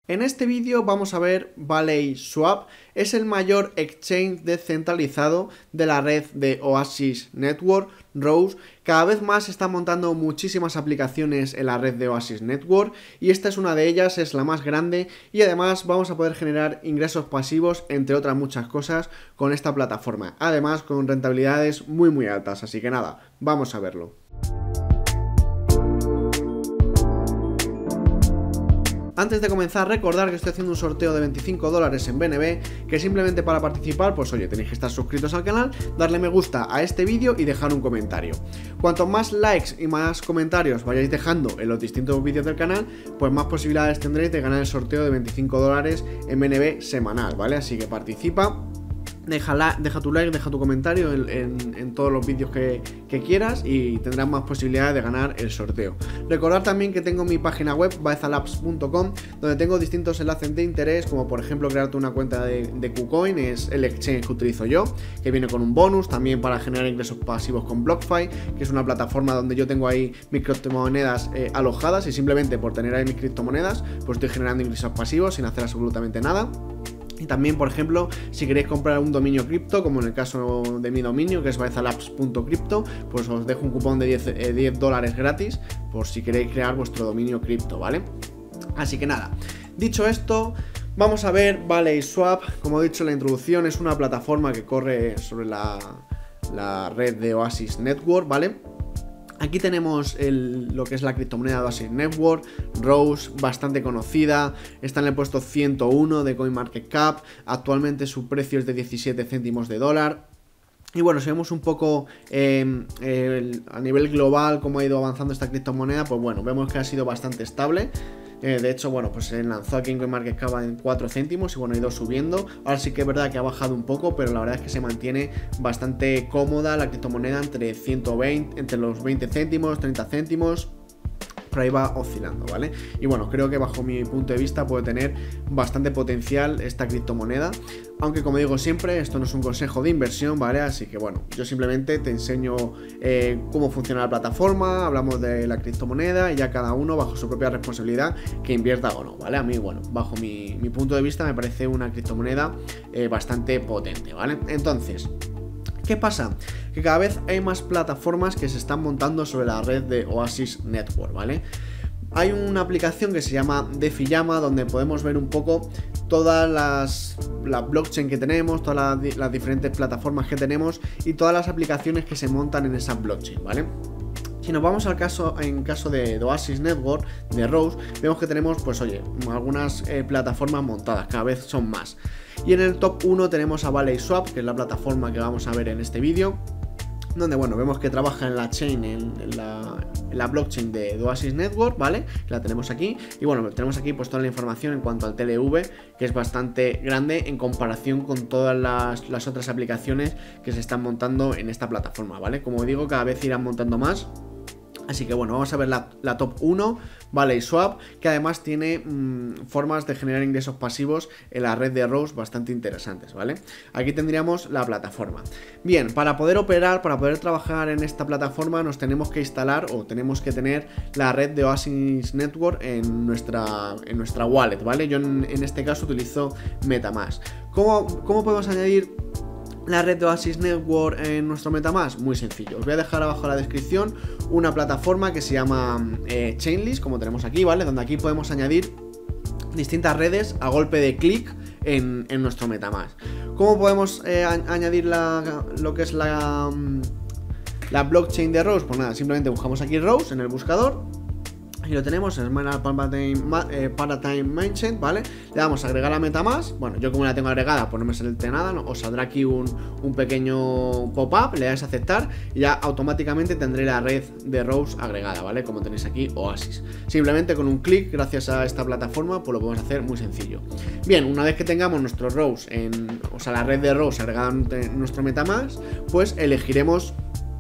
En este vídeo vamos a ver ValetSwap, es el mayor exchange descentralizado de la red de Oasis Network, Rose. Cada vez más se están montando muchísimas aplicaciones en la red de Oasis Network y esta es una de ellas, es la más grande y además vamos a poder generar ingresos pasivos, entre otras muchas cosas, con esta plataforma. Además con rentabilidades muy altas, así que nada, vamos a verlo. Antes de comenzar, recordar que estoy haciendo un sorteo de $25 en BNB, que simplemente para participar, pues oye, tenéis que estar suscritos al canal, darle me gusta a este vídeo y dejar un comentario. Cuanto más likes y más comentarios vayáis dejando en los distintos vídeos del canal, pues más posibilidades tendréis de ganar el sorteo de $25 en BNB semanal, ¿vale? Así que participa. Deja tu like, deja tu comentario en todos los vídeos que quieras y tendrás más posibilidades de ganar el sorteo. Recordad también que tengo mi página web baezalabs.com, donde tengo distintos enlaces de interés, como por ejemplo crearte una cuenta de KuCoin, es el exchange que utilizo yo, que viene con un bonus, también para generar ingresos pasivos con BlockFi, que es una plataforma donde yo tengo ahí mis criptomonedas alojadas y simplemente por tener ahí mis criptomonedas pues estoy generando ingresos pasivos sin hacer absolutamente nada. Y también, por ejemplo, si queréis comprar un dominio cripto, como en el caso de mi dominio, que es baezalabs.crypto, pues os dejo un cupón de $10 gratis por si queréis crear vuestro dominio cripto, ¿vale? Así que nada, dicho esto, vamos a ver ValetSwap. Como he dicho en la introducción, es una plataforma que corre sobre la red de Oasis Network, ¿vale? Aquí tenemos lo que es la criptomoneda de Oasis Network, Rose, bastante conocida, está en el puesto 101 de CoinMarketCap, actualmente su precio es de 17 céntimos de dólar. Y bueno, si vemos un poco a nivel global cómo ha ido avanzando esta criptomoneda, pues bueno, vemos que ha sido bastante estable. De hecho, bueno, pues se lanzó aquí en CoinMarketCap en 4 céntimos y bueno, ha ido subiendo. Ahora sí que es verdad que ha bajado un poco, pero la verdad es que se mantiene bastante cómoda la criptomoneda entre los 20 céntimos, 30 céntimos. Por ahí va oscilando, ¿vale? Y bueno, creo que bajo mi punto de vista puede tener bastante potencial esta criptomoneda, aunque como digo siempre, esto no es un consejo de inversión, ¿vale? Así que bueno, yo simplemente te enseño cómo funciona la plataforma, hablamos de la criptomoneda y ya cada uno bajo su propia responsabilidad que invierta o no, ¿vale? A mí, bueno, bajo mi punto de vista me parece una criptomoneda bastante potente, ¿vale? Entonces, ¿qué pasa? Que cada vez hay más plataformas que se están montando sobre la red de Oasis Network, ¿vale? Hay una aplicación que se llama DefiYama, donde podemos ver un poco todas las blockchain que tenemos, todas las diferentes plataformas que tenemos y todas las aplicaciones que se montan en esa blockchain, ¿vale? Si nos vamos en caso de Oasis Network, de Rose, vemos que tenemos, pues oye, algunas plataformas montadas, cada vez son más. Y en el top 1 tenemos a ValetSwap, que es la plataforma que vamos a ver en este vídeo, donde bueno, vemos que trabaja en la chain, en la blockchain de Oasis Network, ¿vale? Que la tenemos aquí. Y bueno, tenemos aquí pues toda la información en cuanto al TLV, que es bastante grande en comparación con todas las otras aplicaciones que se están montando en esta plataforma, ¿vale? Como digo, cada vez irán montando más. Así que bueno, vamos a ver la top 1, ValetSwap, que además tiene formas de generar ingresos pasivos en la red de Rose bastante interesantes, ¿vale? Aquí tendríamos la plataforma. Bien, para poder operar, para poder trabajar en esta plataforma nos tenemos que instalar o tenemos que tener la red de Oasis Network en nuestra wallet, ¿vale? Yo en este caso utilizo MetaMask. ¿Cómo podemos añadir la red de Oasis Network en nuestro MetaMask? Muy sencillo, os voy a dejar abajo en la descripción una plataforma que se llama Chainlist, como tenemos aquí, ¿vale? Donde aquí podemos añadir distintas redes a golpe de clic en nuestro MetaMask. ¿Cómo podemos añadir lo que es la blockchain de Rose? Pues nada, simplemente buscamos aquí Rose en el buscador. Y lo tenemos en Paradigm Mainchain, ¿vale? Le damos a agregar a MetaMask. Bueno, yo como la tengo agregada, pues no me sale nada, ¿no? Os saldrá aquí un pequeño pop-up, le dais a aceptar y ya automáticamente tendré la red de Rose agregada, ¿vale? Como tenéis aquí, Oasis. Simplemente con un clic, gracias a esta plataforma, pues lo podemos hacer muy sencillo. Bien, una vez que tengamos nuestro Rose la red de Rose agregada en nuestro MetaMask, pues elegiremos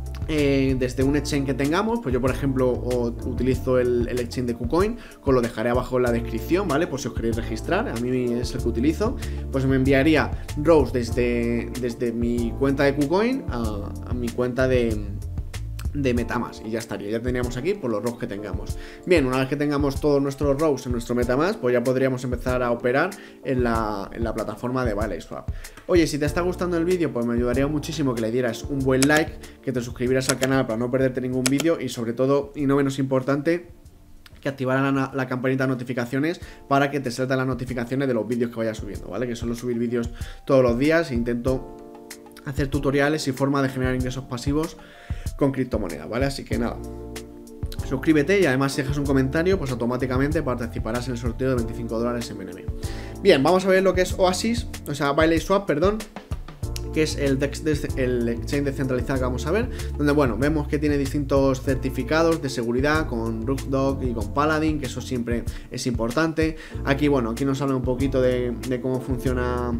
desde un exchange que tengamos. Pues yo por ejemplo utilizo el exchange de KuCoin, os lo dejaré abajo en la descripción, ¿vale? Por si os queréis registrar, a mí es el que utilizo. Pues me enviaría Rose desde mi cuenta de KuCoin a mi cuenta de de MetaMask y ya estaría, ya tendríamos aquí por los ROWs que tengamos. Bien, una vez que tengamos todos nuestros ROWs en nuestro MetaMask, pues ya podríamos empezar a operar en la plataforma de BaleySwap. Oye, si te está gustando el vídeo, pues me ayudaría muchísimo que le dieras un buen like, que te suscribieras al canal para no perderte ningún vídeo y sobre todo, y no menos importante, que activaran la campanita de notificaciones para que te salten las notificaciones de los vídeos que vaya subiendo, ¿vale? Que suelo subir vídeos todos los días e intento hacer tutoriales y forma de generar ingresos pasivos con criptomonedas, ¿vale? Así que nada, suscríbete y además si dejas un comentario, pues automáticamente participarás en el sorteo de 25 dólares en BNB. Bien, vamos a ver lo que es Oasis, o sea, BaleySwap, perdón, que es el exchange descentralizado que vamos a ver, donde bueno, vemos que tiene distintos certificados de seguridad con Rookdog y con Paladin, que eso siempre es importante. Aquí bueno, aquí nos habla un poquito de cómo funciona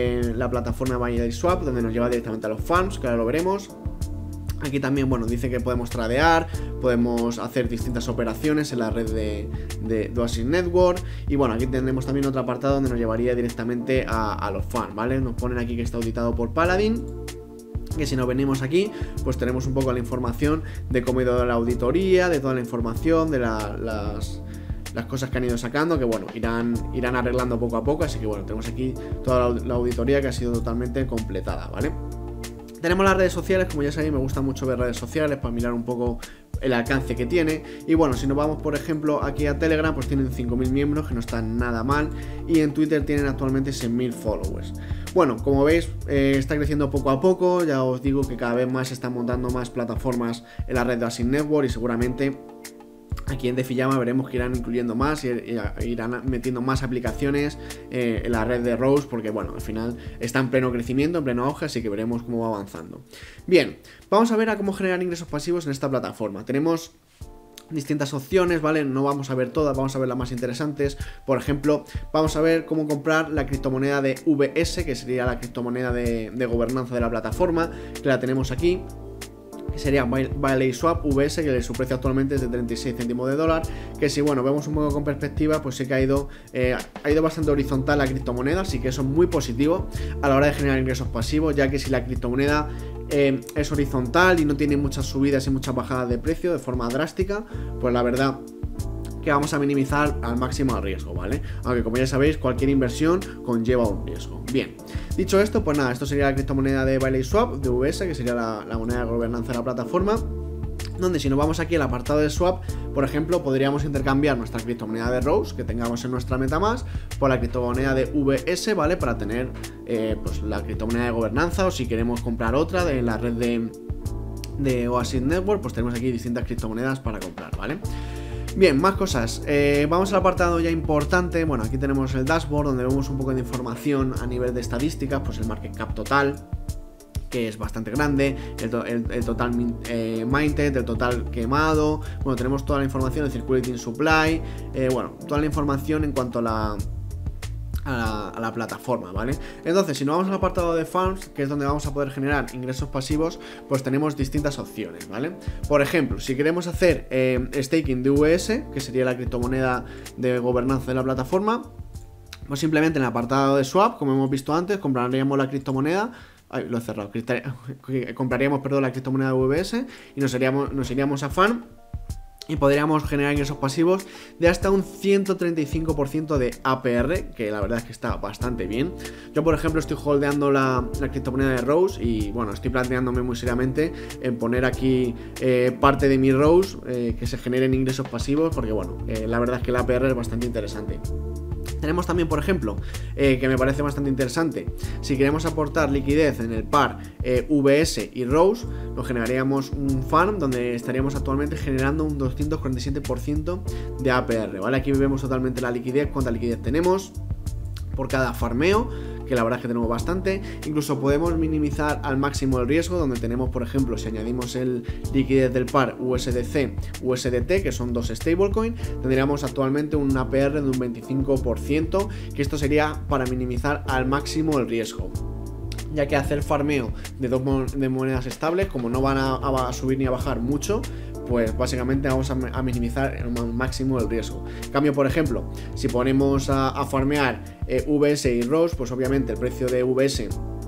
la plataforma BaleySwap, donde nos lleva directamente a los farms, que ahora lo veremos. Aquí también, bueno, dice que podemos tradear, podemos hacer distintas operaciones en la red de Oasis Network. Y bueno, aquí tendremos también otro apartado donde nos llevaría directamente a los farms, ¿vale? Nos ponen aquí que está auditado por Paladin, que si nos venimos aquí, pues tenemos un poco la información de cómo ha ido la auditoría, de toda la información, de las cosas que han ido sacando, que bueno, irán arreglando poco a poco. Así que bueno, tenemos aquí toda la auditoría que ha sido totalmente completada, ¿vale? Tenemos las redes sociales, como ya sabéis, me gusta mucho ver redes sociales para mirar un poco el alcance que tiene. Y bueno, si nos vamos por ejemplo aquí a Telegram, pues tienen 5.000 miembros, que no están nada mal. Y en Twitter tienen actualmente 6.000 followers. Bueno, como veis, está creciendo poco a poco. Ya os digo que cada vez más se están montando más plataformas en la red de Oasis Network y seguramente aquí en DeFiYama veremos que irán incluyendo más y irán metiendo más aplicaciones en la red de Rose, porque bueno, al final está en pleno crecimiento, en pleno auge, así que veremos cómo va avanzando. Bien, vamos a ver a cómo generar ingresos pasivos en esta plataforma. Tenemos distintas opciones, ¿vale? No vamos a ver todas, vamos a ver las más interesantes. Por ejemplo, vamos a ver cómo comprar la criptomoneda de VS, que sería la criptomoneda de gobernanza de la plataforma, que la tenemos aquí, que sería BaleySwap VS, que su precio actualmente es de 36 céntimos de dólar, que si bueno, vemos un poco con perspectiva, pues sí que ha ido bastante horizontal la criptomoneda, así que eso es muy positivo a la hora de generar ingresos pasivos, ya que si la criptomoneda es horizontal y no tiene muchas subidas y muchas bajadas de precio de forma drástica, pues la verdad que vamos a minimizar al máximo el riesgo, ¿vale? Aunque como ya sabéis, cualquier inversión conlleva un riesgo. Bien, dicho esto, pues nada, esto sería la criptomoneda de BaleySwap, de VS, que sería la moneda de gobernanza de la plataforma, donde si nos vamos aquí al apartado de swap, por ejemplo, podríamos intercambiar nuestra criptomoneda de Rose que tengamos en nuestra MetaMask por la criptomoneda de VS, ¿vale? Para tener pues la criptomoneda de gobernanza, o si queremos comprar otra de la red de Oasis Network, pues tenemos aquí distintas criptomonedas para comprar, ¿vale? Bien, más cosas. Vamos al apartado ya importante. Bueno, aquí tenemos el dashboard, donde vemos un poco de información a nivel de estadísticas, pues el market cap total, que es bastante grande, el total minted, el total quemado. Bueno, tenemos toda la información, el circulating supply, bueno, toda la información en cuanto a la plataforma, ¿vale? Entonces, si nos vamos al apartado de farms, que es donde vamos a poder generar ingresos pasivos, pues tenemos distintas opciones, ¿vale? Por ejemplo, si queremos hacer staking de VS, que sería la criptomoneda de gobernanza de la plataforma, pues simplemente en el apartado de swap, como hemos visto antes, compraríamos la criptomoneda. Ay, lo he cerrado. Compraríamos, perdón, la criptomoneda de VS y nos iríamos a farm y podríamos generar ingresos pasivos de hasta un 135% de APR, que la verdad es que está bastante bien. Yo, por ejemplo, estoy holdeando la criptomoneda de Rose y, bueno, estoy planteándome muy seriamente en poner aquí parte de mi Rose que se generen ingresos pasivos, porque, bueno, la verdad es que el APR es bastante interesante. Tenemos también, por ejemplo, que me parece bastante interesante, si queremos aportar liquidez en el par VS y Rose, nos generaríamos un farm donde estaríamos actualmente generando un 247% de APR, ¿vale? Aquí vemos totalmente la liquidez, cuánta liquidez tenemos por cada farmeo, que la verdad es que tenemos bastante. Incluso podemos minimizar al máximo el riesgo, donde tenemos, por ejemplo, si añadimos el liquidez del par USDC, USDT, que son dos stablecoin, tendríamos actualmente un APR de un 25%, que esto sería para minimizar al máximo el riesgo, ya que hacer farmeo de monedas estables, como no van a subir ni a bajar mucho, pues básicamente vamos a minimizar al máximo el riesgo. En cambio, por ejemplo, si ponemos a farmear VS y Rose, pues obviamente el precio de VS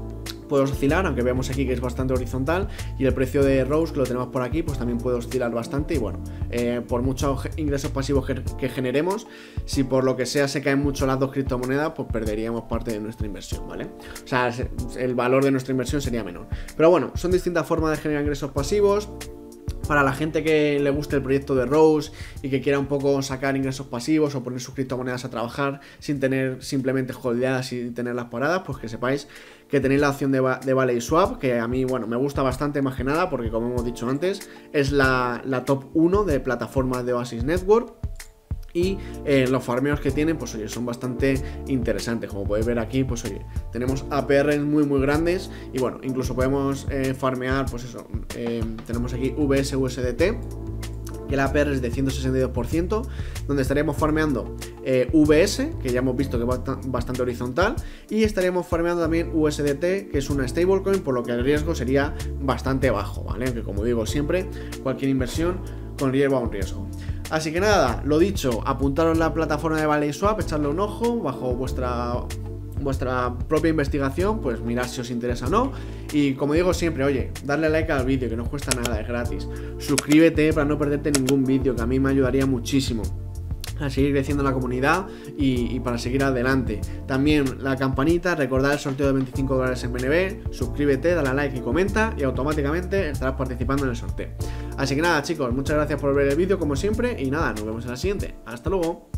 puede oscilar, aunque vemos aquí que es bastante horizontal, y el precio de Rose, que lo tenemos por aquí, pues también puede oscilar bastante. Y bueno, por muchos ingresos pasivos que generemos, si por lo que sea se caen mucho las dos criptomonedas, pues perderíamos parte de nuestra inversión, ¿vale? O sea, el valor de nuestra inversión sería menor. Pero bueno, son distintas formas de generar ingresos pasivos. Para la gente que le guste el proyecto de Rose y que quiera un poco sacar ingresos pasivos o poner sus criptomonedas a trabajar sin tener simplemente holdeadas y tenerlas paradas, pues que sepáis que tenéis la opción de Valey Swap, que a mí, bueno, me gusta bastante más que nada porque, como hemos dicho antes, es la top 1 de plataformas de Oasis Network. Y los farmeos que tienen, pues oye, son bastante interesantes. Como podéis ver aquí, pues oye, tenemos APRs muy grandes. Y bueno, incluso podemos farmear, pues eso, tenemos aquí VS USDT, que el APR es de 162%, donde estaríamos farmeando VS, que ya hemos visto que va bastante horizontal, y estaríamos farmeando también USDT, que es una stablecoin, por lo que el riesgo sería bastante bajo, ¿vale? Aunque, como digo siempre, cualquier inversión conlleva un riesgo. Así que nada, lo dicho, apuntaros la plataforma de Valey Swap, echarle un ojo bajo vuestra propia investigación, pues mirad si os interesa o no. Y como digo siempre, oye, darle like al vídeo, que no os cuesta nada, es gratis. Suscríbete para no perderte ningún vídeo, que a mí me ayudaría muchísimo a seguir creciendo la comunidad y para seguir adelante. También la campanita, recordad el sorteo de 25 dólares en BNB, suscríbete, dale a like y comenta y automáticamente estarás participando en el sorteo. Así que nada, chicos, muchas gracias por ver el vídeo como siempre y nada, nos vemos en la siguiente. Hasta luego.